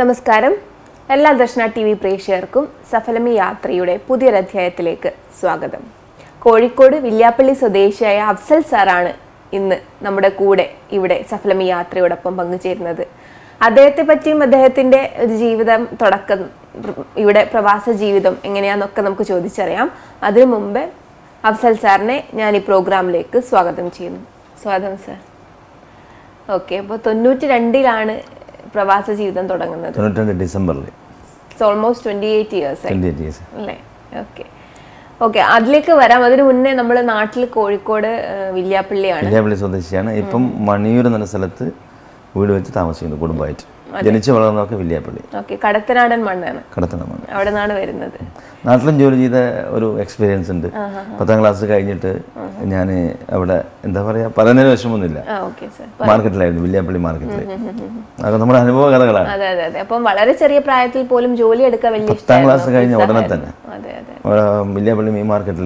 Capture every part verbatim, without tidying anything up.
നമസ്കാരം. എല്ലാ ദർശന T V പ്രേക്ഷകർക്കും സഫലമീ യാത്രയുടെ പുതിയൊരധ്യായത്തിലേക്ക് സ്വാഗതം. കോഴിക്കോട് വില്യാപ്പള്ളി സ്വദേശിയായ അഫ്സൽ സാറാണ് ഇന്ന് നമ്മുടെ കൂടെ ഇവിടെ സഫലമീ യാത്രയോടൊപ്പം പങ്കുചേരുന്നത്. അദ്ദേഹത്തെ പറ്റിയും അദ്ദേഹത്തിൻ്റെ ഒരു ജീവിതം തുടക്കം, ഇവിടെ പ്രവാസ ജീവിതം എങ്ങനെയാണെന്നൊക്കെ നമുക്ക് ചോദിച്ചറിയാം. അതിനു മുമ്പ് അഫ്സൽ സാറിനെ ഞാൻ ഈ പ്രോഗ്രാമിലേക്ക് സ്വാഗതം ചെയ്യുന്നു. സ്വാഗതം സാർ. ഓക്കെ, അപ്പോൾ തൊണ്ണൂറ്റി രണ്ടിലാണ് പ്രവാസ ജീവിതം തുടങ്ങുന്നത്. തൊണ്ണൂറ്റി ഡിസംബറിൽ. ഓൾമോസ്റ്റ് ട്വന്റി എയ്റ്റ് ഇയേഴ്സ് അല്ലേ? ഓക്കെ ഓക്കെ അതിലേക്ക് വരാം. അതിന് മുന്നേ നമ്മൾ നാട്ടിൽ കോഴിക്കോട് വില്യാപ്പള്ളിയാണ്. വില്യാപ്പള്ളി സ്വദേശിയാണ്. ഇപ്പം മണിയൂർ എന്ന സ്ഥലത്ത് വീട് വെച്ച് താമസിക്കുന്നു കുടുംബമായിട്ട്. ജനിച്ചു വളർന്നതൊക്കെ വില്യാപ്പള്ളി. ഓക്കെ, കടത്തനാടൻ മണ്ണാണ്. കടത്തനാടൻ മണ്ണ് അവിടെ നിന്നാണ് വരുന്നത്. നാട്ടിലും ജോലി ചെയ്ത ഒരു എക്സ്പീരിയൻസ് ഉണ്ട്. പത്താം ക്ലാസ് കഴിഞ്ഞിട്ട് ഞാൻ അവിടെ എന്താ പറയാ പറയുന്നതിന് വിഷമമൊന്നുമില്ല. മാർക്കറ്റിലായിരുന്നു, വില്യാപ്പള്ളി മാർക്കറ്റിൽ. അതൊക്കെ നമ്മുടെ അനുഭവ കഥകളാണ്. അതെ അതെ അതെ. അപ്പം വളരെ ചെറിയ പ്രായത്തിൽ പോലും ജോലി എടുക്കാൻ വലിയ പത്താം ക്ലാസ് കഴിഞ്ഞ ഉടനെ തന്നെ വില്യാപ്പള്ളി മീൻ മാർക്കറ്റിൽ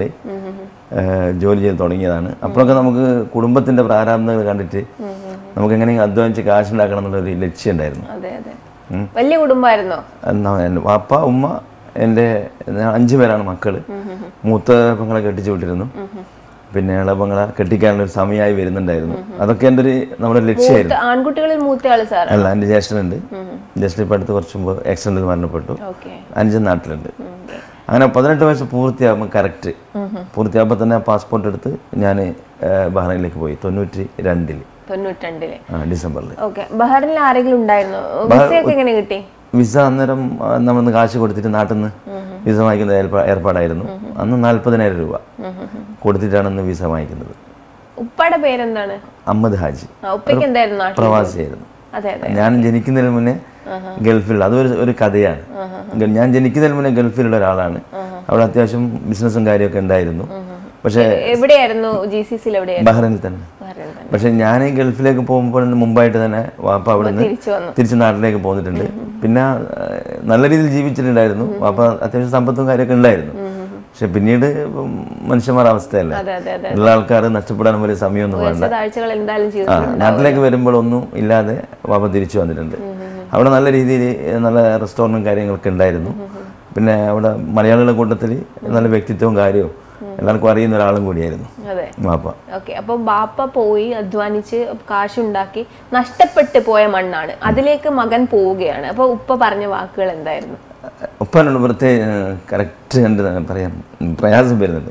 ജോലി ചെയ്ത് തുടങ്ങിയതാണ്. അപ്പോഴൊക്കെ നമുക്ക് കുടുംബത്തിന്റെ പ്രാരാബ്ധങ്ങൾ കണ്ടിട്ട് നമുക്ക് എങ്ങനെയെങ്കിലും അധ്വാനിച്ച് കാശുണ്ടാക്കണം എന്നുള്ളൊരു ലക്ഷ്യം ഉണ്ടായിരുന്നു. വലിയ കുടുംബമായിരുന്നോ? വാപ്പ, ഉമ്മ, എൻ്റെ അഞ്ചു പേരാണ് മക്കള്. മൂത്ത പെങ്ങളെ കെട്ടിച്ചു വിട്ടിരുന്നു. പിന്നെ ഇളപങ്ങളെ കെട്ടിക്കാനുള്ള ഒരു സമയമായി വരുന്നുണ്ടായിരുന്നു. അതൊക്കെ എൻ്റെ ഒരു നമ്മുടെ ലക്ഷ്യമായിരുന്നു. ആൺകുട്ടികളിൽ മൂത്തയാള് സാർ അല്ല, എൻ്റെ ജ്യേഷ്ഠനുണ്ട്. ജ്യേഷ്ഠൻ ഇപ്പം അടുത്ത് കുറച്ച് മുമ്പ് ആക്സിഡന്റിൽ മരണപ്പെട്ടു. അഞ്ച് നാട്ടിലുണ്ട്. അങ്ങനെ പതിനെട്ട് വയസ്സ് പൂർത്തിയാകുമ്പോൾ കറക്റ്റ് പൂർത്തിയാകുമ്പോൾ തന്നെ പാസ്പോർട്ട് എടുത്ത് ഞാൻ ബഹ്റൈനിലേക്ക് പോയി. തൊണ്ണൂറ്റി രണ്ടില് ഡിസംബറിൽ. ബഹ്റൈനിൽ ആരെങ്കിലും ഉണ്ടായിരുന്നോ? എങ്ങനെ കിട്ടി വിസ? അന്നേരം നമ്മളൊന്ന് കാശ് കൊടുത്തിട്ട് നാട്ടിൽ നിന്ന് വിസ വാങ്ങിക്കുന്ന ഏർപ്പാടായിരുന്നു. അന്ന് നാല്പതിനായിരം രൂപ കൊടുത്തിട്ടാണ് അന്ന് വിസ വാങ്ങിക്കുന്നത്. ഉപ്പയുടെ പേരെന്താണ്? അഹമ്മദ് ഹാജി. പ്രവാസിയായിരുന്നു. ഞാൻ ജനിക്കുന്നതിന് മുന്നേ ഗൾഫിൽ, അതൊരു ഒരു കഥയാണ്. ഞാൻ ജനിക്കുന്നതിന് മുന്നേ ഗൾഫിലുള്ള ഒരാളാണ്. അവിടെ അത്യാവശ്യം ബിസിനസ്സും കാര്യമൊക്കെ ഉണ്ടായിരുന്നു. പക്ഷേ എവിടെയായിരുന്നു? ബഹ്റൈനിൽ തന്നെ. പക്ഷെ ഞാൻ ഗൾഫിലേക്ക് പോകുമ്പോൾ മുമ്പായിട്ട് തന്നെ വാപ്പ അവിടെ നിന്ന് തിരിച്ച് നാട്ടിലേക്ക് പോന്നിട്ടുണ്ട്. പിന്നെ നല്ല രീതിയിൽ ജീവിച്ചിട്ടുണ്ടായിരുന്നു. വാപ്പ അത്യാവശ്യം സമ്പത്തും കാര്യമൊക്കെ ഉണ്ടായിരുന്നു. പക്ഷെ പിന്നീട് മനുഷ്യന്മാരുടെ അവസ്ഥയല്ല, ഉള്ള ആൾക്കാർ നഷ്ടപ്പെടാൻ വലിയ സമയമൊന്നും വേണ്ട. നാട്ടിലേക്ക് വരുമ്പോൾ ഒന്നും ഇല്ലാതെ വാപ്പ തിരിച്ചു വന്നിട്ടുണ്ട്. അവിടെ നല്ല രീതിയിൽ നല്ല റെസ്റ്റോറൻറ്റും കാര്യങ്ങളൊക്കെ ഉണ്ടായിരുന്നു. പിന്നെ അവിടെ മലയാളികളുടെ കൂട്ടത്തിൽ നല്ല വ്യക്തിത്വവും കാര്യവും എല്ലാവർക്കും അറിയുന്ന ഒരാളും കൂടിയായിരുന്നു ബാപ്പ. ഓക്കെ, അപ്പൊ ബാപ്പ പോയി അധ്വാനിച്ച് കാശുണ്ടാക്കി നഷ്ടപ്പെട്ട് പോയ മണ്ണാണ്. അതിലേക്ക് മകൻ പോവുകയാണ്. അപ്പൊ ഉപ്പ പറഞ്ഞ വാക്കുകൾ എന്തായിരുന്നു? ഉപ്പനോട് പ്രത്യേക കറക്റ്റ് കണ്ട് പറയാൻ പ്രയാസം വരുന്നത്,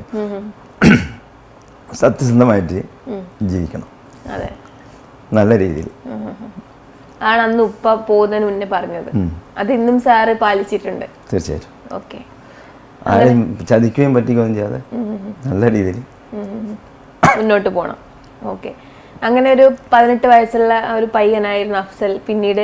സത്യസന്ധമായിട്ട് ജീവിക്കണം, നല്ല രീതിയിൽ ആണ് അന്ന് ഉപ്പ പോകുന്നതിന് മുന്നേ പറഞ്ഞത്. അത് ഇന്നും സാറ് പാലിച്ചിട്ടുണ്ട്? തീർച്ചയായിട്ടും. ഓക്കെ, ആരെയും ചതിക്കുകയും പറ്റിക്കുകയും ചെയ്യാതെ നല്ല രീതിയിൽ മുന്നോട്ട് പോകണം. ഓക്കെ, അങ്ങനെ ഒരു പതിനെട്ട് വയസ്സുള്ള ഒരു പയ്യനായിരുന്നു അഫ്സൽ. പിന്നീട്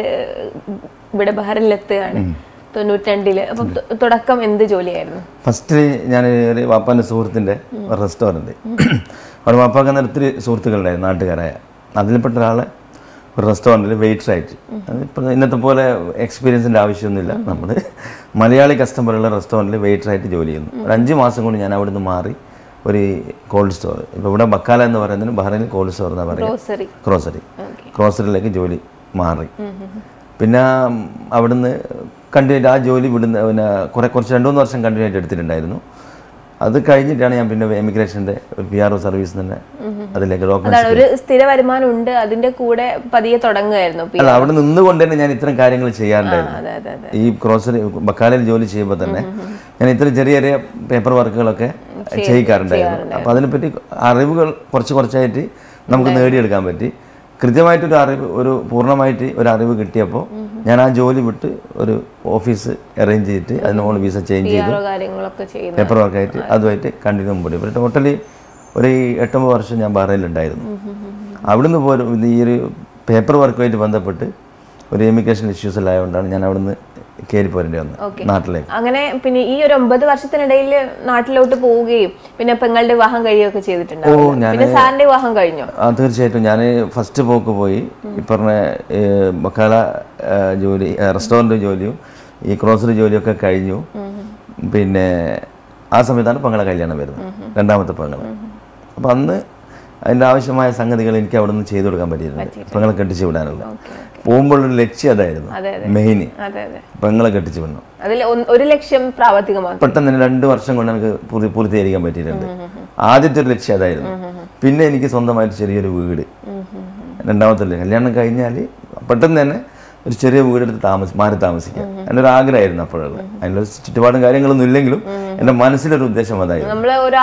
ഇവിടെ ബഹ്റൈനിലെത്തുകയാണ് തൊണ്ണൂറ്റി രണ്ടില്. അപ്പം തുടക്കം എന്ത് ജോലിയായിരുന്നു? ഫസ്റ്റ് ഞാൻ ഒരു വാപ്പാൻ്റെ സുഹൃത്തിൻ്റെ റെസ്റ്റോറൻറ്റ്, അവിടെ വാപ്പാക്ക് അന്നേരം ഒത്തിരി സുഹൃത്തുക്കളുണ്ടായിരുന്നു നാട്ടുകാരായ. അതിൽപ്പെട്ട ഒരാളെ ഒരു റെസ്റ്റോറൻറ്റിൽ വെയിറ്ററായിട്ട്. ഇപ്പം ഇന്നത്തെ പോലെ എക്സ്പീരിയൻസിൻ്റെ ആവശ്യമൊന്നുമില്ല. നമ്മൾ മലയാളി കസ്റ്റമറുള്ള റെസ്റ്റോറൻറ്റിൽ വെയിറ്ററായിട്ട് ജോലി ചെയ്യുന്നു. ഒരു അഞ്ച് മാസം കൊണ്ട് ഞാൻ അവിടെ നിന്ന് മാറി ഒരു കോൾഡ് സ്റ്റോർ, ഇപ്പോൾ ഇവിടെ ബക്കാല എന്ന് പറയുന്നതിന് ബഹ്റൈനിൽ കോൾഡ് സ്റ്റോർ എന്നാണ് പറയുന്നത്, ക്രോസറി ക്രോസറിയിലേക്ക് ജോലി മാറി. പിന്നെ അവിടുന്ന് കണ്ടിന്യൂ ആ ജോലി വിടുന്ന പിന്നെ കുറേ കുറച്ച് രണ്ട് മൂന്ന് വർഷം കണ്ടിന്യൂ ആയിട്ട് എടുത്തിട്ടുണ്ടായിരുന്നു. അത് കഴിഞ്ഞിട്ടാണ് ഞാൻ പിന്നെ എമിഗ്രേഷൻ്റെ ഒരു പി ആർ ഒ സർവീസ് തന്നെ അതിലേക്ക് ഒരു സ്ഥിര വരുമാനം ഉണ്ട്, അതിന്റെ കൂടെ പതിയെ തുടങ്ങുകയായിരുന്നു. അല്ല, അവിടെ നിന്നുകൊണ്ട് തന്നെ ഞാൻ ഇത്തരം കാര്യങ്ങൾ ചെയ്യാറുണ്ടായിരുന്നു. ഈ ക്രോസറി ബക്കാലയിൽ ജോലി ചെയ്യുമ്പോൾ തന്നെ ഞാൻ ഇത്തരം ചെറിയ ചെറിയ പേപ്പർ വർക്കുകളൊക്കെ ചെയ്യിക്കാറുണ്ടായിരുന്നു. അപ്പം അതിനെപ്പറ്റി അറിവുകൾ കുറച്ച് കുറച്ചായിട്ട് നമുക്ക് നേടിയെടുക്കാൻ പറ്റി. കൃത്യമായിട്ടൊരു അറിവ്, ഒരു പൂർണ്ണമായിട്ട് ഒരു അറിവ് കിട്ടിയപ്പോൾ ഞാൻ ആ ജോലി വിട്ട് ഒരു ഓഫീസ് അറേഞ്ച് ചെയ്തിട്ട് അതിനോട് വിസ ചേഞ്ച് ചെയ്ത് പേപ്പർ വർക്കായിട്ട് അതുമായിട്ട് കണ്ടിന്യൂ മുമ്പോട്ട്. ഇപ്പോൾ ടോട്ടലി ഒരു എട്ടൊമ്പത് വർഷം ഞാൻ ബഹ്റൈനിലുണ്ടായിരുന്നു. അവിടുന്ന് പോലും ഈ ഒരു പേപ്പർ വർക്കുമായിട്ട് ബന്ധപ്പെട്ട് ഒരു എമിഗ്രേഷൻ ഇഷ്യൂസ് എല്ലായതുകൊണ്ടാണ് ഞാൻ അവിടുന്ന് കയറി പോരേണ്ടി വന്നത് നാട്ടിലേക്ക്. അങ്ങനെ പിന്നെ ഈ ഒരു ഒമ്പത് വർഷത്തിനിടയിൽ നാട്ടിലോട്ട് പോവുകയും പിന്നെ പെങ്ങളുടെ വിവാഹം കഴിയുകയൊക്കെ ചെയ്തിട്ടുണ്ട്. ഓ, ഞാൻ സാറിന്റെ വിവാഹം കഴിഞ്ഞു? ആ, തീർച്ചയായിട്ടും. ഞാൻ ഫസ്റ്റ് പോക്ക് പോയി ഈ പറഞ്ഞ ബക്കാല ജോലി, റെസ്റ്റോറൻറ്റ് ജോലിയും ഈ ക്രോസറി ജോലിയൊക്കെ കഴിഞ്ഞു. പിന്നെ ആ സമയത്താണ് പെങ്ങളെ കല്യാണം വരുന്നത്, രണ്ടാമത്തെ പെങ്ങളെ. അപ്പം അന്ന് അതിൻ്റെ ആവശ്യമായ സംഗതികൾ എനിക്ക് അവിടെ നിന്ന് ചെയ്തു കൊടുക്കാൻ പറ്റിയിട്ടുണ്ട്. പെങ്ങളെ കെട്ടിച്ചു വിടാനുള്ള പോകുമ്പോഴൊരു ലക്ഷ്യം അതായിരുന്നു മെയിന്, പെങ്ങളെ കെട്ടിച്ചു വിടണം. ഒരു ലക്ഷ്യം പ്രാവർത്തികമാക്കി പെട്ടെന്ന് തന്നെ രണ്ട് വർഷം കൊണ്ട് എനിക്ക് പൂർത്തീകരിക്കാൻ പറ്റിയിട്ടുണ്ട്. ആദ്യത്തെ ഒരു ലക്ഷ്യം അതായിരുന്നു. പിന്നെ എനിക്ക് സ്വന്തമായിട്ട് ചെറിയൊരു വീട്, രണ്ടാമത്തെ കല്യാണം കഴിഞ്ഞാൽ പെട്ടെന്ന് തന്നെ ഒരു ചെറിയ വീടെടുത്ത് താമസി മാറി താമസിക്കാം. എൻ്റെ ഒരു ആഗ്രഹമായിരുന്നു അപ്പോഴുള്ളത്. അതിനുള്ള ചുറ്റുപാടും കാര്യങ്ങളൊന്നും ഇല്ലെങ്കിലും എൻ്റെ മനസ്സിലൊരു ഉദ്ദേശം അതായിരുന്നു.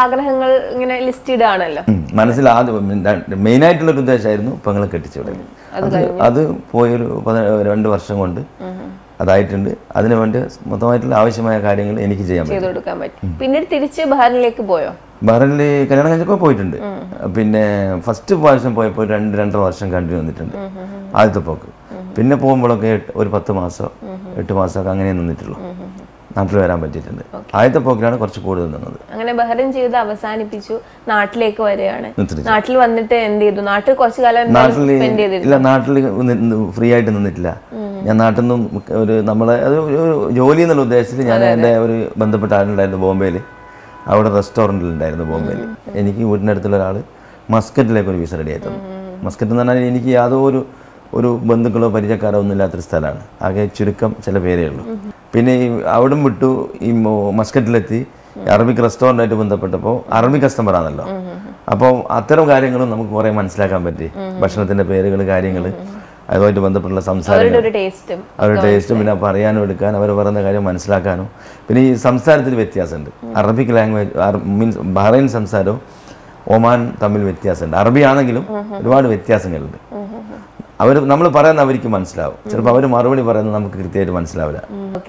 മനസ്സിൽ ആദ്യം മെയിനായിട്ടുള്ളൊരു ഉദ്ദേശമായിരുന്നു പെങ്ങളെ കെട്ടിച്ചുവിടുന്നത്. അത് അത് പോയൊരു രണ്ട് വർഷം കൊണ്ട് അതായിട്ടുണ്ട്. അതിനു വേണ്ടി മൊത്തമായിട്ടുള്ള ആവശ്യമായ കാര്യങ്ങൾ എനിക്ക് ചെയ്യാൻ പറ്റും. പിന്നീട് തിരിച്ച് ബഹ്റിനിലേക്ക് പോയോ? ബഹ്റിനിൽ കല്യാണം കഴിഞ്ഞപ്പോൾ പോയിട്ടുണ്ട്. പിന്നെ ഫസ്റ്റ് പ്രാവശ്യം പോയപ്പോൾ രണ്ട് രണ്ടര വർഷം കണ്ടിന്യൂ വന്നിട്ടുണ്ട് ആദ്യത്തെ പോക്ക്. പിന്നെ പോകുമ്പോഴൊക്കെ ഒരു പത്ത് മാസം എട്ട് മാസമൊക്കെ അങ്ങനെ നിന്നിട്ടുള്ളൂ. നാട്ടിൽ വരാൻ പറ്റിയിട്ടുണ്ട്. ആദ്യത്തെ പോക്കിലാണ് കുറച്ച് കൂടുതൽ നിന്നത്. അങ്ങനെ ബഹ്റിൻ ജീവിതം അവസാനിപ്പിച്ചു, നാട്ടിലേക്ക് വരികയാണ്. നാട്ടിൽ വന്നിട്ട് എന്ത് ചെയ്തു? നാട്ടിൽ കുറച്ചു കാലം നാട്ടിൽ ഇല്ല, നാട്ടിൽ ഫ്രീ ആയിട്ട് നിന്നിട്ടില്ല. ഞാൻ നാട്ടിൽ നിന്നും ഒരു നമ്മളെ ഒരു ജോലി എന്നുള്ള ഉദ്ദേശത്തിൽ ഞാൻ എൻ്റെ ഒരു ബന്ധപ്പെട്ട ആളുണ്ടായിരുന്നു ബോംബെയിൽ. അവിടെ റെസ്റ്റോറൻറ്റിൽ ഉണ്ടായിരുന്നു ബോംബെയിൽ. എനിക്ക് വീടിനടുത്തുള്ള ഒരാൾ മസ്കറ്റിലേക്ക് ഒരു വിസ റെഡി ആയി തന്നു. മസ്കറ്റ് എന്ന് പറഞ്ഞാൽ എനിക്ക് യാതൊരു ഒരു ബന്ധുക്കളോ പരിചയക്കാരോ ഒന്നും ഇല്ലാത്തൊരു സ്ഥലമാണ്. ആകെ ചുരുക്കം ചില പേരേ ഉള്ളൂ. പിന്നെ ഈ അവിടം വിട്ടു ഈ മസ്കറ്റിലെത്തി അറബിക് റെസ്റ്റോറൻ്റായിട്ട് ബന്ധപ്പെട്ടപ്പോൾ അറബിക് കസ്റ്റമറാണല്ലോ. അപ്പോൾ അത്തരം കാര്യങ്ങളും നമുക്ക് കുറേ മനസ്സിലാക്കാൻ പറ്റി. ഭക്ഷണത്തിൻ്റെ പേരുകൾ, കാര്യങ്ങൾ, അതുമായിട്ട് ബന്ധപ്പെട്ടുള്ള സംസാരം, അവരുടെ ടേസ്റ്റും പിന്നെ പറയാനും എടുക്കാൻ അവർ പറയുന്ന കാര്യം മനസ്സിലാക്കാനും. പിന്നെ ഈ സംസാരത്തിൽ വ്യത്യാസമുണ്ട്. അറബിക് ലാംഗ്വേജ് മീൻസ് ബഹ്റൈൻ സംസാരവും ഒമാൻ തമ്മിൽ വ്യത്യാസമുണ്ട്. അറബി ആണെങ്കിലും ഒരുപാട് വ്യത്യാസങ്ങളുണ്ട്. അവർ നമ്മൾ പറയുന്ന അവർക്ക് മനസ്സിലാവും. ചിലപ്പോൾ അവർ മറുപടി പറയുന്നത് നമുക്ക് കൃത്യമായിട്ട് മനസ്സിലാവില്ല.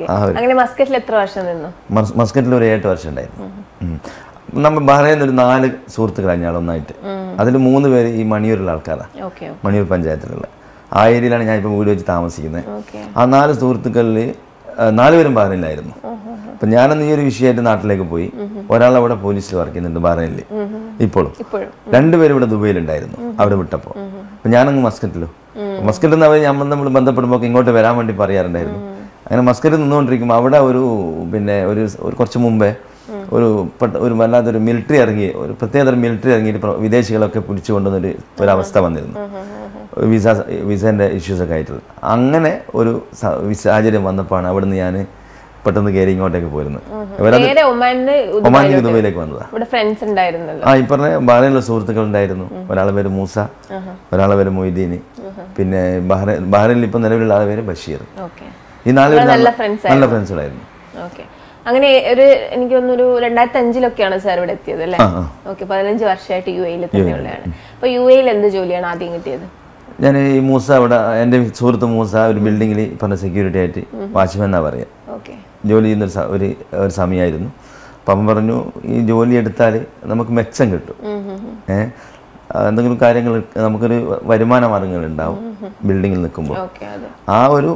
മസ്കറ്റിൽ ഒരു ഏഴ് വർഷം ഉണ്ടായിരുന്നു. നമ്മൾ ബഹ്റൈനിൽ ഒരു നാല് സുഹൃത്തുക്കളാണ് ഞാൻ ഒന്നായിട്ട്. അതിൽ മൂന്ന് പേര് ഈ മണിയൂരിലുള്ള ആൾക്കാരാണ്, മണിയൂർ പഞ്ചായത്തിലുള്ള. ആ ഏരിയയിലാണ് ഞാൻ ഇപ്പോൾ വീട് വെച്ച് താമസിക്കുന്നത്. ആ നാല് സുഹൃത്തുക്കളിൽ നാലുപേരും ബഹ്റൈനിലായിരുന്നു. അപ്പം ഞാനന്ന് ഈ ഒരു വിഷയമായിട്ട് നാട്ടിലേക്ക് പോയി. ഒരാളവിടെ പോലീസിൽ വർക്ക് ചെയ്യുന്നുണ്ട് ബഹ്റൈനിൽ ഇപ്പോഴും. രണ്ടുപേരും ഇവിടെ ദുബൈയിലുണ്ടായിരുന്നു അവിടെ വിട്ടപ്പോൾ. അപ്പം ഞാനങ്ങ് മസ്കറ്റിലോ മസ്കറ്റിൽ നിന്ന് അവർ ഞാൻ നമ്മൾ ബന്ധപ്പെടുമ്പോൾ ഇങ്ങോട്ട് വരാൻ വേണ്ടി പറയാറുണ്ടായിരുന്നു. അങ്ങനെ മസ്കറ്റിൽ നിന്നുകൊണ്ടിരിക്കുമ്പോൾ അവിടെ ഒരു പിന്നെ ഒരു കുറച്ച് മുമ്പേ ഒരു ഒരു വല്ലാത്തൊരു മിലിറ്ററി ഇറങ്ങി, ഒരു പ്രത്യേകതരം മിലിറ്ററി ഇറങ്ങിയിട്ട് വിദേശികളൊക്കെ പിടിച്ചു കൊണ്ടുവന്നൊരു ഒരവസ്ഥ വന്നിരുന്നു. വിസ വിസേൻ്റെ ഇഷ്യൂസൊക്കെ ആയിട്ടുള്ള അങ്ങനെ ഒരു സാഹചര്യം വന്നപ്പോഴാണ് അവിടെ നിന്ന് ഞാൻ പെട്ടെന്ന് കയറി ഇങ്ങോട്ടേക്ക് പോയിരുന്നത്. ഒമാനിലേക്ക് ദുബൈയിലേക്ക് വന്നതാണ്. ആ ഈ പറഞ്ഞ ബഹ്റൈനിലെ സുഹൃത്തുക്കൾ ഉണ്ടായിരുന്നു. ഒരാളെ പേര് മൂസ, ഒരാളെ പേര് മൊയ്തീൻ, പിന്നെ ബഹ്റൈൻ ബഹ്റൈനിൽ ഇപ്പം നിലവിലുള്ള ആളെ പേര് ബഷീർ. ഈ നാല് പേര് നല്ല ഫ്രണ്ട്സുകളായിരുന്നു. അങ്ങനെ ഒരു എനിക്ക് തോന്നുന്നു രണ്ടായിരത്തി അഞ്ചിലൊക്കെയാണ് സാർ ഇവിടെ എത്തിയത് അല്ലേ? ഓക്കെ, പതിനഞ്ച് വർഷമായിട്ട് യു എയിൽ തന്നെയുള്ളതാണ്. അപ്പൊ യു എയിൽ എന്ത് ജോലിയാണ് ആദ്യം കിട്ടിയത്? ഞാൻ ഈ മൂസ അവിടെ എൻ്റെ സുഹൃത്ത് മൂസ ഒരു ബിൽഡിങ്ങിൽ പറഞ്ഞ സെക്യൂരിറ്റി ആയിട്ട് വാച്ച്മാൻ എന്നാ പറയാ ജോലി ചെയ്യുന്ന ഒരു ഒരു സമയമായിരുന്നു. അപ്പം അവൻ പറഞ്ഞു ഈ ജോലി എടുത്താൽ നമുക്ക് മെച്ചം കിട്ടും, ഏഹ് എന്തെങ്കിലും കാര്യങ്ങൾ നമുക്കൊരു വരുമാന മാർഗങ്ങൾ ഉണ്ടാവും ബിൽഡിങ്ങിൽ നിൽക്കുമ്പോൾ. ആ ഒരു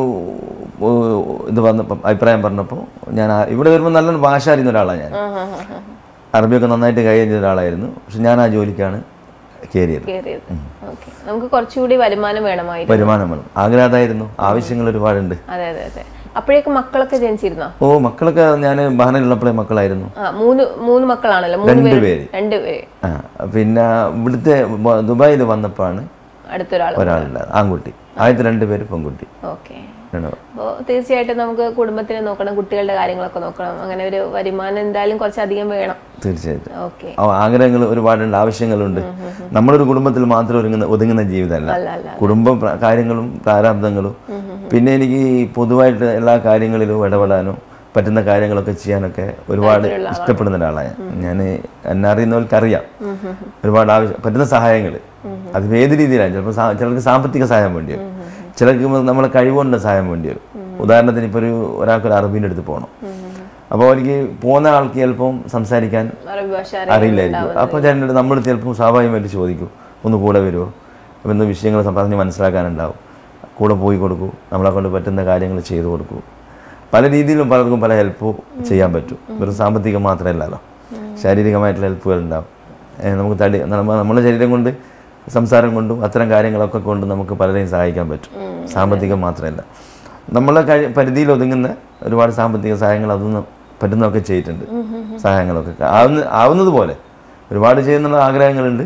ഇത് വന്നപ്പോൾ അഭിപ്രായം പറഞ്ഞപ്പോൾ ഞാൻ ഇവിടെ വരുമ്പോൾ നല്ലൊരു ഭാഷ അറിയുന്ന ഒരാളാണ് ഞാൻ. അറബിയൊക്കെ നന്നായിട്ട് കൈകാര്യം ചെയ്ത ഒരാളായിരുന്നു. പക്ഷെ ഞാൻ ആ ജോലിക്കാണ് കയറിയത്. നമുക്ക് കുറച്ചുകൂടി വരുമാനം വേണമായിരുന്നു. വരുമാനം വേണം, ആഗ്രഹമായിരുന്നു. ആവശ്യങ്ങൾ ഒരുപാടുണ്ട്. അപ്പോഴേക്കും മക്കളൊക്കെ ജനിച്ചിരുന്നോ? ഓ, മക്കളൊക്കെ ഞാൻ ബഹ്റൈനിലുള്ളപ്പോഴേ മക്കളായിരുന്നു. മൂന്ന് മൂന്ന് മക്കളാണല്ലോ, രണ്ടുപേര് രണ്ടുപേര് ആ പിന്നെ ഇവിടുത്തെ ദുബായിൽ വന്നപ്പോഴാണ് അടുത്തൊരാൾ ഒരാളുണ്ട് ആൺകുട്ടി. ആദ്യത്തെ രണ്ടുപേര് പെൺകുട്ടി. ഓക്കെ. അപ്പോൾ തീർച്ചയായിട്ടും നമുക്ക് കുടുംബത്തിനെ നോക്കണം, കുട്ടികളുടെ കാര്യങ്ങളൊക്കെ നോക്കണം. അങ്ങനെ ഒരു വരുമാനം എന്തായാലും കുറച്ചധികം വേണം. തീർച്ചയായിട്ടും. ഓക്കെ. ആഗ്രഹങ്ങൾ ഒരുപാടുണ്ട്, ആവശ്യങ്ങളുണ്ട്. നമ്മളൊരു കുടുംബത്തിൽ മാത്രം ഒരുങ്ങുന്ന ഒതുങ്ങുന്ന ജീവിതമല്ല. കുടുംബ കാര്യങ്ങളും പ്രാരാബ്ദങ്ങളും പിന്നെ എനിക്ക് പൊതുവായിട്ട് എല്ലാ കാര്യങ്ങളിലും ഇടപെടാനും പറ്റുന്ന കാര്യങ്ങളൊക്കെ ചെയ്യാനൊക്കെ ഒരുപാട് ഇഷ്ടപ്പെടുന്ന ഒരാളാണ് ഞാൻ. എന്നെ അറിയുന്നവർക്കറിയാം ഒരുപാട് ആവശ്യം പറ്റുന്ന സഹായങ്ങൾ. അത് ഏത് രീതിയിലാണ്. ചിലപ്പോൾ ചിലർക്ക് സാമ്പത്തിക സഹായം വേണ്ടി വരും, ചിലർക്ക് നമ്മളെ കഴിവുകൊണ്ട് സഹായം വേണ്ടി വരും. ഉദാഹരണത്തിന് ഇപ്പോൾ ഒരു ഒരാൾക്കൊരു അറബീൻ്റെ അടുത്ത് പോകണം. അപ്പോൾ അവർക്ക് പോകുന്ന ആൾക്ക് ചിലപ്പം സംസാരിക്കാൻ അറിയില്ലായിരിക്കും. അപ്പോൾ ചിലപ്പോൾ നമ്മൾ ചിലപ്പോൾ സ്വാഭാവികമായിട്ട് ചോദിക്കും, ഒന്ന് കൂടെ വരുമോ, എന്ന വിഷയങ്ങൾ പറഞ്ഞ് മനസ്സിലാക്കാനുണ്ടാവും. കൂടെ പോയി കൊടുക്കൂ, നമ്മളെ കൊണ്ട് പറ്റുന്ന കാര്യങ്ങൾ ചെയ്തു കൊടുക്കൂ. പല രീതിയിലും പലർക്കും പല ഹെൽപ്പ് ചെയ്യാൻ പറ്റും. വെറും സാമ്പത്തികം മാത്രമല്ലല്ലോ, ശാരീരികമായിട്ടുള്ള ഹെൽപ്പുകൾ ഉണ്ടാവും. നമുക്ക് തടി നമ്മുടെ ശരീരം കൊണ്ട് സംസാരം കൊണ്ടും അത്തരം കാര്യങ്ങളൊക്കെ കൊണ്ട് നമുക്ക് പലരെയും സഹായിക്കാൻ പറ്റും. സാമ്പത്തികം മാത്രമല്ല, നമ്മളെ കഴി പരിധിയിൽ ഒതുങ്ങുന്ന ഒരുപാട് സാമ്പത്തിക സഹായങ്ങൾ അതൊന്നും പറ്റുന്നതൊക്കെ ചെയ്തിട്ടുണ്ട്. സഹായങ്ങളൊക്കെ ആവുന്ന ആവുന്നത് പോലെ ഒരുപാട് ചെയ്യുന്നുള്ള ആഗ്രഹങ്ങളുണ്ട്.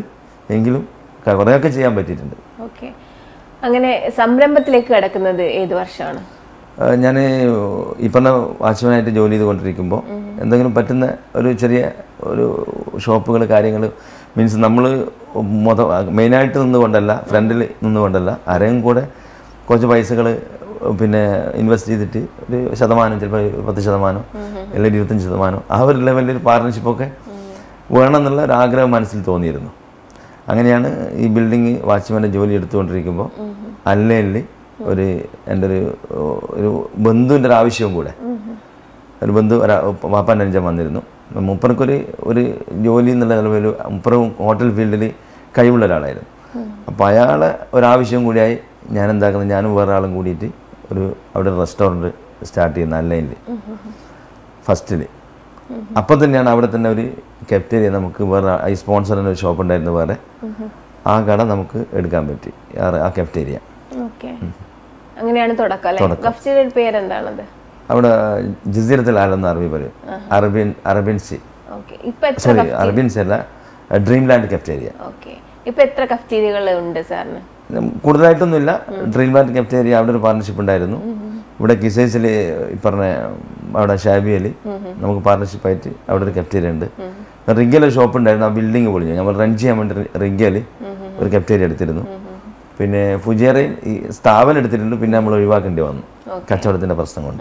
എങ്കിലും കുറേയൊക്കെ ചെയ്യാൻ പറ്റിയിട്ടുണ്ട്. ഓക്കെ, അങ്ങനെ സംരംഭത്തിലേക്ക് കിടക്കുന്നത് ഏത് വർഷമാണ്? ഞാൻ ഈ പറഞ്ഞ വാച്ച്മാനായിട്ട് ജോലി ചെയ്തുകൊണ്ടിരിക്കുമ്പോൾ എന്തെങ്കിലും പറ്റുന്ന ഒരു ചെറിയ ഒരു ഷോപ്പുകൾ കാര്യങ്ങൾ മീൻസ് നമ്മൾ മൊത്തം മെയിനായിട്ട് നിന്നുകൊണ്ടല്ല, ഫ്രണ്ടിൽ നിന്നുകൊണ്ടല്ല, ആരെയും കൂടെ കുറച്ച് പൈസകൾ പിന്നെ ഇൻവെസ്റ്റ് ചെയ്തിട്ട് ഒരു ശതമാനം, ചിലപ്പോൾ പത്ത് ശതമാനം അല്ലെങ്കിൽ ഇരുപത്തഞ്ച് ശതമാനം ആ ഒരു ലെവലിൽ പാർട്ണർഷിപ്പൊക്കെ വേണമെന്നുള്ള ഒരു ആഗ്രഹം മനസ്സിൽ തോന്നിയിരുന്നു. അങ്ങനെയാണ് ഈ ബിൽഡിങ് വാച്ച്മാൻ്റെ ജോലി എടുത്തുകൊണ്ടിരിക്കുമ്പോൾ അല്ലയിൽ ഒരു എൻ്റെ ഒരു ഒരു ബന്ധുവിൻ്റെ ഒരു ആവശ്യവും കൂടെ, ഒരു ബന്ധു ഒരാ വാപ്പാൻ്റെ അനുജൻ വന്നിരുന്നു. മുപ്പർക്കൊരു ഒരു ജോലി എന്നുള്ള നിലവിൽ മുപ്പറും ഹോട്ടൽ ഫീൽഡിൽ കഴിവുള്ള ഒരാളായിരുന്നു. അപ്പോൾ അയാളെ ഒരാവശ്യം കൂടിയായി ഞാൻ എന്താക്കുന്നത്, ഞാനും വേറെ ആളും കൂടിയിട്ട് ഒരു അവിടെ റെസ്റ്റോറൻറ്റ് സ്റ്റാർട്ട് ചെയ്യുന്ന അല്ലയിൽ ഫസ്റ്റിൽ. അപ്പോൾ തന്നെയാണ് അവിടെ തന്നെ ഒരു കഫ്റ്റേരിയ നമുക്ക് വേറെ ഈ സ്പോൺസറിൻ്റെ ഒരു ഷോപ്പ് ഉണ്ടായിരുന്നു വേറെ, ആ കട നമുക്ക് എടുക്കാൻ പറ്റി, ആ കഫ്റ്റേരിയ. ഓക്കെ, അങ്ങനെയാണ് തുടക്കം അല്ലേ? കഫ്റ്റേരിയയുടെ പേരെന്താണത്? അവിടെ ജസീറത്തുൽ ആലം അറബി പറയും, Arabian Arabian sea sorry Arabian sea അല്ല, ഡ്രീം ലാൻഡ് കഫ്റ്റേരിയ. ഓക്കെ, ഇപ്പൊ എത്ര കഫ്റ്റേരിയകൾ ഉണ്ട് സാറിന്? കൂടുതലായിട്ടൊന്നുമില്ല. ഡ്രീം ലാൻഡ് കഫ്റ്റേരിയ അവിടെ ഒരു പാർട്ണർഷിപ്പ് ഉണ്ടായിരുന്നു. ഇവിടെ കിസൈസിൽ ഈ പറഞ്ഞ അവിടെ ഷാബിയയിൽ നമുക്ക് പാർട്ണർഷിപ്പായിട്ട് അവിടെ ഒരു കഫ്റ്റേരിയ ഉണ്ട്. റിഗയിൽ ഒരു ഷോപ്പ് ഉണ്ടായിരുന്നു, ആ ബിൽഡിങ് പൊളിഞ്ഞു. നമ്മൾ റെന്റ് ചെയ്യാൻ വേണ്ടി റിഗയിൽ ഒരു കഫ്റ്റേരിയ എടുത്തിരുന്നു. പിന്നെ ഫുജേറയിൽ ഈ സ്ഥാപനം എടുത്തിട്ടുണ്ട്, പിന്നെ നമ്മൾ ഒഴിവാക്കേണ്ടി വന്നു കച്ചവടത്തിന്റെ പ്രശ്നം കൊണ്ട്.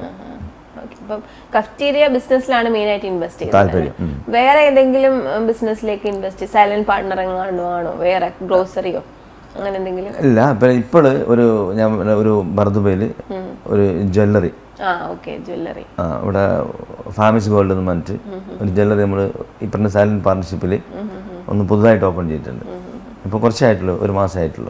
കഫ്റ്റീരിയ ബിസിനസ്സിലാണ് മെയിൻ ആയിട്ട് ഇൻവെസ്റ്റ് ചെയ്യുന്നത്. വേറെ ഏതെങ്കിലും ബിസിനസ്സിലേക്ക് ഇൻവെസ്റ്റ്, സൈലന്റ് പാർട്ണർ എങ്ങാണ്ടോ ആണോ, വേറെ ഗ്രോസറിയോ അങ്ങനെ എന്തെങ്കിലും? ഇല്ല, ഇപ്പൊ ഇപ്പോൾ ഒരു ഞാൻ ഒരു ബർദുബയിൽ ഒരു ജ്വല്ലറി, ജ്വല്ലറി ആ ഇവിടെ ഫാമിസ് ഗോൾഡ് എന്ന് പറഞ്ഞിട്ട് ഒരു ജ്വല്ലറി നമ്മൾ ഈ പറഞ്ഞ സൈലന്റ് പാർട്ണർഷിപ്പിൽ ഒന്ന് പുതുതായിട്ട് ഓപ്പൺ ചെയ്തിട്ടുണ്ട്. ഇപ്പൊ കുറച്ചായിട്ടുള്ളൂ, ഒരു മാസമായിട്ടുള്ളൂ.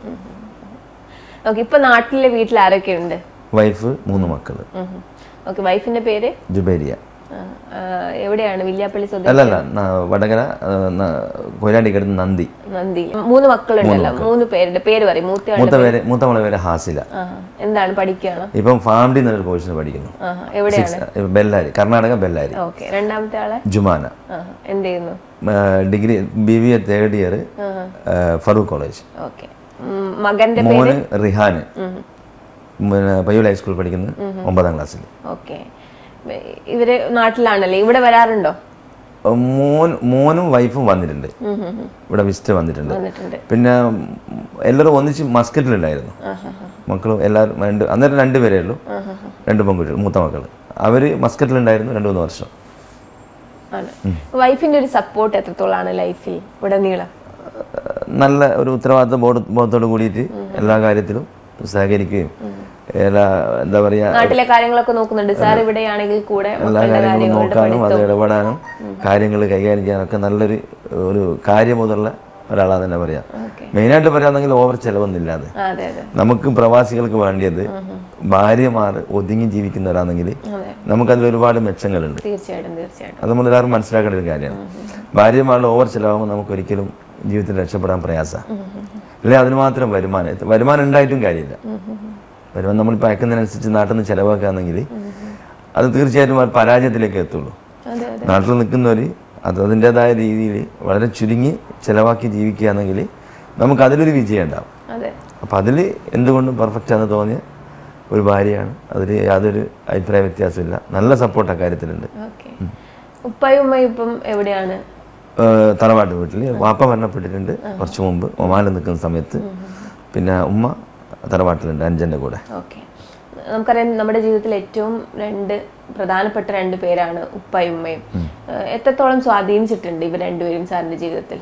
ഇപ്പൊ നാട്ടിലെ വീട്ടിൽ ആരൊക്കെയുണ്ട്? വൈഫ്, മൂന്ന് മക്കള്. ഓക്കെ, വൈഫിന്റെ പേര് ജുബേരിയ. എവിടെയാണ്? വില്യാപ്പള്ളി സ്വദേശി? അല്ലല്ല, വടകര കൊയിലാണ്ടിക്കടുത്ത് നന്ദി. നന്ദി. മൂന്ന് മക്കളുണ്ടല്ലോ, മൂന്ന് പേരുടെ പേര് പറയും. മൂത്ത പേര് മൂത്തമളെ പേര് ഹാസില. എന്താണ് പഠിക്കുകയാണ്? ഇപ്പം ഫാംഡി എന്നൊരു കോഴ്സിന് പഠിക്കുന്നു. എവിടെയാണ്? ബെല്ലാരി, കർണാടക ബെല്ലാരി. ഓക്കെ. രണ്ടാമത്തെ ആളെ? ജുമാന. എന്ത് ചെയ്യുന്നു? Degree B B A third year, Farook college. Okay. മകന്റെ മോന് റിഹാന്, പിന്നെ പയ്യൂർ ഹൈസ്കൂൾ പഠിക്കുന്നത്, ഒമ്പതാം ക്ലാസ്സിൽ. ഓക്കെ. ഇവര് നാട്ടിലാണല്ലേ? ഇവിടെ വരാറുണ്ടോ? മോൻ മോനും വൈഫും വന്നിട്ടുണ്ട്, ഇവിടെ വിസിറ്റ് വന്നിട്ടുണ്ട്. പിന്നെ എല്ലാവരും ഒന്നിച്ച് മസ്കറ്റിലുണ്ടായിരുന്നു മക്കളും എല്ലാവരും. രണ്ട് അന്നേരം രണ്ടുപേരേ ഉള്ളൂ, രണ്ട് പെൺകുട്ടികൾ, മൂത്ത മക്കൾ. അവര് മസ്കറ്റിലുണ്ടായിരുന്നു രണ്ട് മൂന്ന് വർഷം. വൈഫിന്റെ ഒരു സപ്പോർട്ട് എത്രത്തോളാണ് ലൈഫിൽ ഉടനീളം? നല്ല ഒരു ഉത്തരവാദിത്ത ബോധ ബോധത്തോട് കൂടിയിട്ട് എല്ലാ കാര്യത്തിലും സഹകരിക്കുകയും എല്ലാ എന്താ പറയാ നാട്ടിലെ കാര്യങ്ങളൊക്കെ നോക്കുന്നുണ്ട് സാർ. ഇവിടെയാണെങ്കിൽ കൂടെ എല്ലാ കാര്യങ്ങളും നോക്കാനും അത് ഇടപെടാനും കാര്യങ്ങൾ കൈകാര്യം ചെയ്യാനൊക്കെ നല്ലൊരു ഒരു കാര്യബോധമുള്ള ഒരാളാണ് തന്നെ പറയാം. മെയിനായിട്ട് പറയാന്നെങ്കിൽ ഓവർ ചെലവൊന്നുമില്ലാതെ നമുക്ക് പ്രവാസികൾക്ക് വേണ്ടിയത് ഭാര്യമാർ ഒതുങ്ങി ജീവിക്കുന്നവരാണെങ്കിൽ നമുക്കതിൽ ഒരുപാട് മെച്ചങ്ങളുണ്ട്. അത് നമ്മൾ എല്ലാവരും മനസ്സിലാക്കേണ്ട ഒരു കാര്യമാണ്. ഭാര്യമാരുടെ ഓവർ ചിലവാകുമ്പോൾ നമുക്ക് ഒരിക്കലും ജീവിതത്തിൽ രക്ഷപ്പെടാൻ പ്രയാസമാണ്. അല്ലെ അതിന് മാത്രം വരുമാനം വരുമാനം ഉണ്ടായിട്ടും കാര്യമില്ല. വരുമാനം നമ്മളിപ്പോൾ അയക്കുന്നതിനനുസരിച്ച് നാട്ടിൽ നിന്ന് ചിലവാക്കുകയാണെങ്കിൽ അത് തീർച്ചയായിട്ടും പരാജയത്തിലേക്ക് എത്തുള്ളൂ. നാട്ടിൽ നിൽക്കുന്നവർ അത് അതിൻ്റെതായ രീതിയിൽ വളരെ ചുരുങ്ങി ചിലവാക്കി ജീവിക്കുകയാണെങ്കിൽ നമുക്ക് അതിലൊരു വിജയം ഉണ്ടാവും. അപ്പം അതിൽ എന്തുകൊണ്ടും പെർഫെക്റ്റാണെന്ന് തോന്നിയ ഒരു ഭാര്യയാണ്. അതിൽ യാതൊരു അഭിപ്രായ വ്യത്യാസമില്ല. നല്ല സപ്പോർട്ട് അക്കാര്യത്തിലുണ്ട്. ഉപ്പായും ഉമ്മയും ഇപ്പം എവിടെയാണ്? തറവാട്ട് വീട്ടിൽ. വാപ്പ മരണപ്പെട്ടിട്ടുണ്ട് കുറച്ച് മുമ്പ് ഒമാനിൽ നിൽക്കുന്ന സമയത്ത്. പിന്നെ ഉമ്മ തറവാട്ടിലുണ്ട് അഞ്ചൻ്റെ കൂടെ. ഓക്കെ. നമുക്കറിയാം നമ്മുടെ ജീവിതത്തിൽ ഏറ്റവും രണ്ട് പ്രധാനപ്പെട്ട രണ്ട് പേരാണ് ഉപ്പയും ഉമ്മയും. എത്രത്തോളം സ്വാധീനിച്ചിട്ടുണ്ട് ഇവർ രണ്ടുപേരും സാറിൻ്റെ ജീവിതത്തിൽ?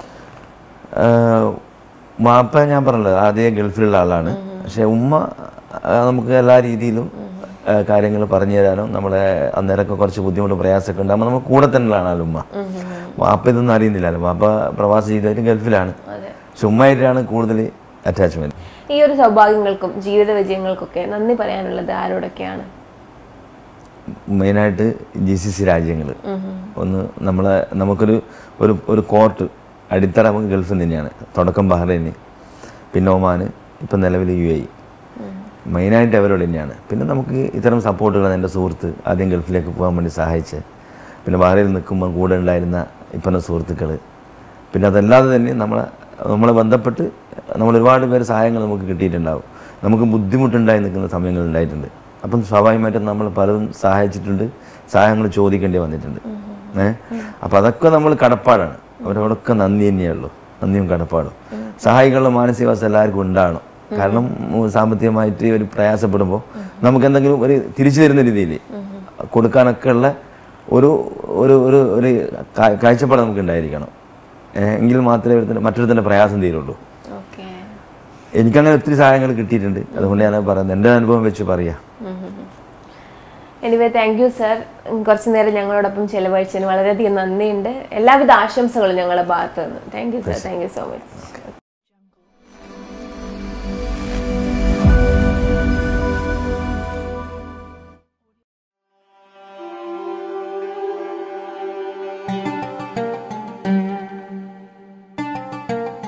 വാപ്പ ഞാൻ പറഞ്ഞല്ലോ ആദ്യം ഗൾഫിലുള്ള ആളാണ്. പക്ഷെ ഉമ്മ നമുക്ക് എല്ലാ രീതിയിലും കാര്യങ്ങൾ പറഞ്ഞു തരാനും നമ്മളെ അന്നേരമൊക്കെ കുറച്ച് ബുദ്ധിമുട്ട് പ്രയാസമൊക്കെ ഉണ്ടാകുമ്പോൾ നമ്മൾ കൂടെ തന്നെയാണ് ഉമ്മ. വാപ്പ ഇതൊന്നും അറിയുന്നില്ലല്ലോ. വാപ്പ പ്രവാസ ജീവിതമായിട്ട് ഗൾഫിലാണ്. പക്ഷെ ഉമ്മയായിട്ടാണ് കൂടുതൽ അറ്റാച്ച്മെന്റ്. ഈ ഒരു സൗഭാഗ്യങ്ങൾക്കും ജീവിത വിജയങ്ങൾക്കൊക്കെ നന്ദി പറയാനുള്ളത് ആരോടൊക്കെയാണ്? മെയിനായിട്ട് ജി സി സി രാജ്യങ്ങൾ. ഒന്ന് നമ്മളെ നമുക്കൊരു ഒരു ഒരു കോർട്ട് അടിത്തറ നമുക്ക് ഗൾഫിൽ തന്നെയാണ്. തുടക്കം ബഹ്റൈൻ, പിന്നെ ഒമാന്, ഇപ്പം നിലവിൽ യു എ ഇ. മെയിനായിട്ട് അവരോട് തന്നെയാണ്. പിന്നെ നമുക്ക് ഇത്തരം സപ്പോർട്ടുകൾ എൻ്റെ സുഹൃത്ത് ആദ്യം ഗൾഫിലേക്ക് പോകാൻ വേണ്ടി സഹായിച്ച്, പിന്നെ ബഹ്റൈനിൽ നിൽക്കുമ്പോൾ കൂടെ ഉണ്ടായിരുന്ന ഇപ്പം സുഹൃത്തുക്കൾ, പിന്നെ അതല്ലാതെ തന്നെ നമ്മളെ നമ്മളെ ബന്ധപ്പെട്ട് നമ്മൾ ഒരുപാട് പേര് സഹായങ്ങൾ നമുക്ക് കിട്ടിയിട്ടുണ്ടാവും. നമുക്ക് ബുദ്ധിമുട്ടുണ്ടായി നിൽക്കുന്ന സമയങ്ങൾ ഉണ്ടായിട്ടുണ്ട്. അപ്പം സ്വാഭാവികമായിട്ടും നമ്മൾ പലതും സഹായിച്ചിട്ടുണ്ട്, സഹായങ്ങൾ ചോദിക്കേണ്ടി വന്നിട്ടുണ്ട്. ഏഹ് അപ്പം അതൊക്കെ നമ്മൾ കടപ്പാടാണ്. അവരോടൊക്കെ നന്ദി തന്നെയുള്ളൂ, നന്ദിയും കടപ്പാടും. സഹായികളുടെ മാനസികാവസ്ഥ എല്ലാവർക്കും ഉണ്ടാകണം. കാരണം സാമ്പത്തികമായിട്ട് ഒരു പ്രയാസപ്പെടുമ്പോൾ നമുക്ക് എന്തെങ്കിലും ഒരു തിരിച്ചു തരുന്ന രീതിയിൽ കൊടുക്കാനൊക്കെ ഉള്ള ഒരു ഒരു ഒരു ഒരു കാഴ്ചപ്പാട് നമുക്ക് ഉണ്ടായിരിക്കണം. എങ്കിൽ മാത്രമേ മറ്റൊരുത്തൻ്റെ പ്രയാസം തീരുള്ളൂ. എനിക്കങ്ങനെ ഒത്തിരി സഹായങ്ങൾ കിട്ടിയിട്ടുണ്ട്. അതുകൊണ്ട് ഞാൻ പറയുന്നത് എൻ്റെ അനുഭവം വെച്ച് പറയാം. Anyway thank you sir. കുറച്ചു നേരം ഞങ്ങളോടൊപ്പം ചെലവഴിച്ചതിന് വളരെയധികം നന്ദിയുണ്ട്. എല്ലാവിധ ആശംസകളും ഞങ്ങളുടെ ഭാഗത്ത് നിന്ന്. Thank you sir. Thank you so much.